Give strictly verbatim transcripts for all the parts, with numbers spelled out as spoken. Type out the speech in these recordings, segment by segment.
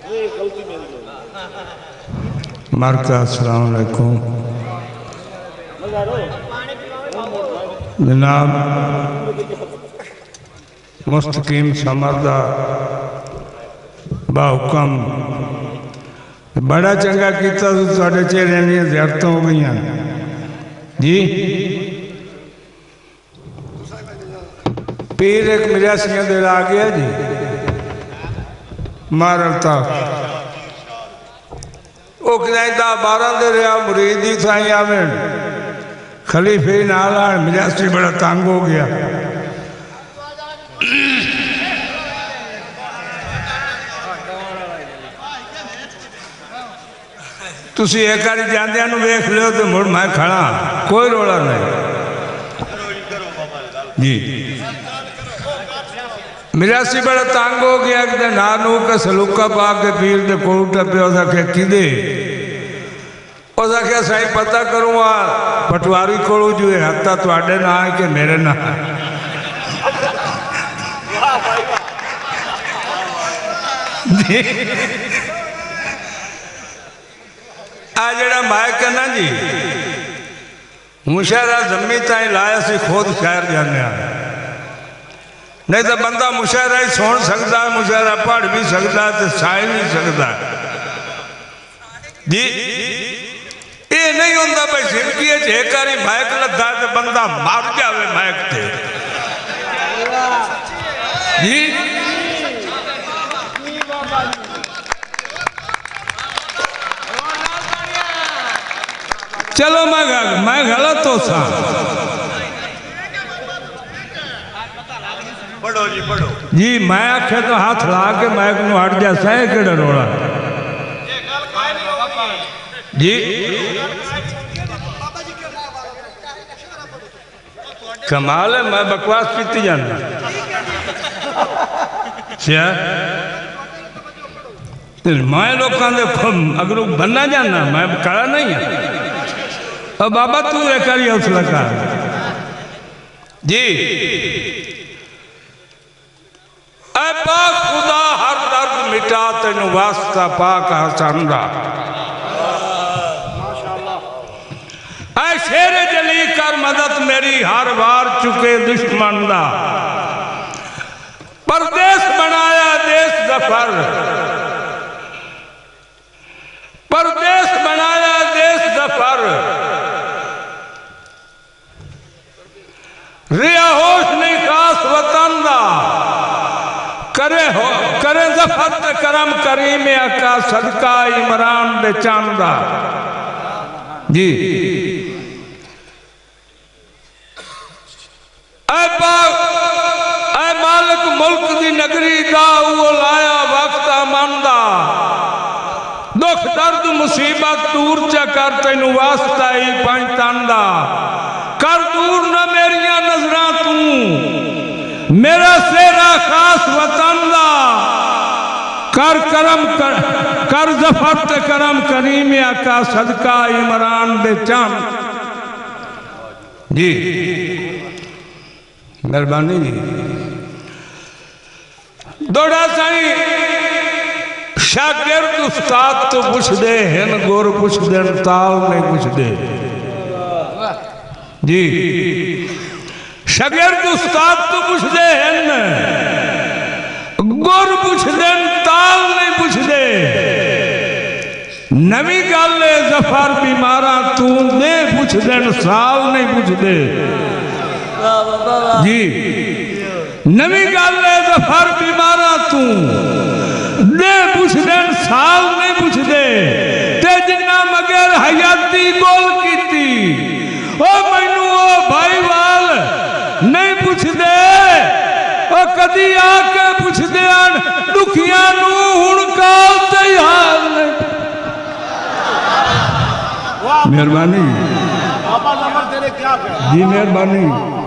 मरता अस्सलाम वालेकुम जनाब मुस्तकीम समरदा बाहुकम बड़ा चंगा किया तुहाडे चेहरे दी ज़ियारत हो गई जी। पीर एक मिरासियां दे आ गया जी मारता वो कदा बारह दे रहा मुरीद ही साई आवे खलीफे नाल मिरासी बड़ा तंग हो गया। तुसी एक बार जांदिया वेख लो तो मुड़ मैं खड़ा कोई रोला नहीं जी। मिरासी बड़ा तंग हो गया कि नानू का सलूका पा के पीर के कोल टपे उसके किदे उसके साई पता करूँगा पटवारी को जो है हत्ता थोड़े ना है कि मेरे ना आ जड़ा माइक है ना जी मुशायरा जमी ताई लाया सी खुद शहर जाने नहीं तो बंदा मुशायरा ही सुन सकता है मुशायरा पढ़ भी सकता है तो साई भी सकता है जी। ये नहीं होता भाई जिंदगी एक बार माइक लगा तो बंदा मर जाए माइक से जी। चलो मैं मैं गलत हो सा पढ़ो जी पढ़ो जी। मैं आखे तो हाथ ला के मैक नूं हट जा सह कि रोला जी। कमाल है मैं बकवास पीती जाना मैं लोगों के अगर बनना जाना मैं कड़ा नहीं है। अब बाबा तू एक हौसला कर जी। ऐ पाक खुदा हर दर्द मिटा तेन वास्ता पाक हसन दा ऐ शेर जली कर मदद मेरी हर बार चुके दुश्मन दा परदेश बनाया देश जफर परदेश बनाया देश जफर रिया होश नहीं खास वतन दा करे हो करे जफर ते करम करीम आका सदका इमरान दे चांदा जी। ऐ पाक ऐ मालिक मुल्क दी नगरी दा वो लाया वक्त अमंदा दुख दर्द मुसीबत दूर चा कर तेनू वास्ता ही पंचतंदा कर दूर न मेरिया नजरां तू मेरा सेरा खास वतन दा कर करम कर, कर जफर ते करम करीम आका सदका इमरान दे चांद जी। मेहरबानी जी दौड़ा साई शागिर्द उस्ताद तो पुछ दे हैं गुर पुछ दे ताल नहीं पुछ दे जी। शागिर्द उस्ताद तो पुछ दे हैं गुर पुछ दे ताल नहीं पुछ दे नवी गल जफर बीमारा तू दे पुछ दे साल नहीं पुछ दे जी। नवी गल जफर बीमारा तू दे पुछ दे साल नहीं पुछ दे ते जिन्ना मगर हयाती गोल कीती ओ मैनू ओ भाई वाल नहीं पुछ दे ओ कदी आके पुछ दे दुखिया नू हुण काल ते हाल मेहरबानी जी मेहरबानी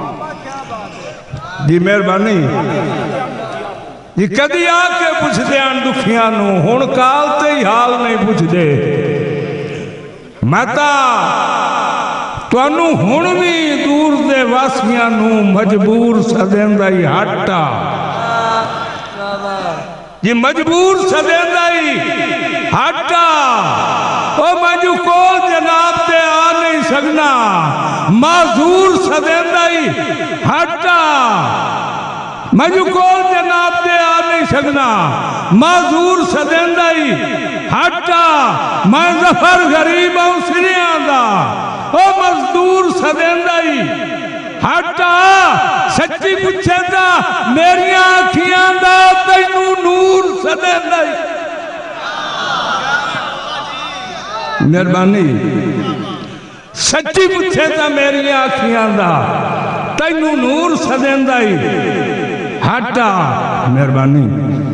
जी मेहरबानी जी। कदी आके पुछदे दुखिया नू हुण काल ते ही हाल नहीं पुछदे मैं तुहानू हुण भी दूर दे वासियां नू मजबूर सदेंदा ही हटा जी मजबूर सदेंदाई हटा ओ मजू को जनाब ते आ नहीं सकना माजूर सदेंदाई हटा मजू को जनाब ते आ नहीं सकना माजूर सदेंदाई हटा मैं जफर गरीब हूं सिरिया दा ओ मजदूर सदेंदाई हटा सच्ची पूछे ता मेरिया अखियां दा तैनू नूर सदेंदा मेहरबानी सच्ची पूछे ता मेरिया अखियां दा तैनू नूर सदेंदा हटा मेहरबानी।